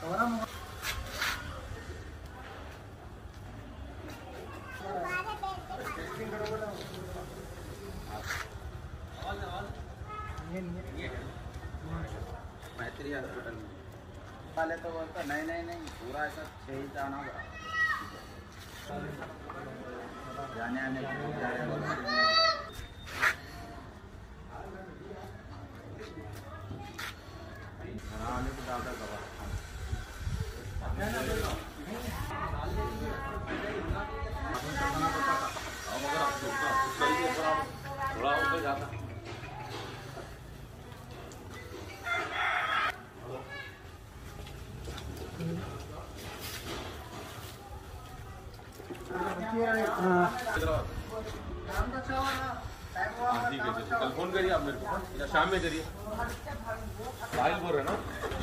मैत्री हॉस्पिटल में पहले तो बोलता नहीं पूरा ऐसा 6 ही जाना होगा जाने आने आने को ज़्यादा दवा थोड़ा ऊपर जाता ठीक है, कल फोन करिए आप मेरे को या शाम में करिए। साहिल बोल रहे हैं ना।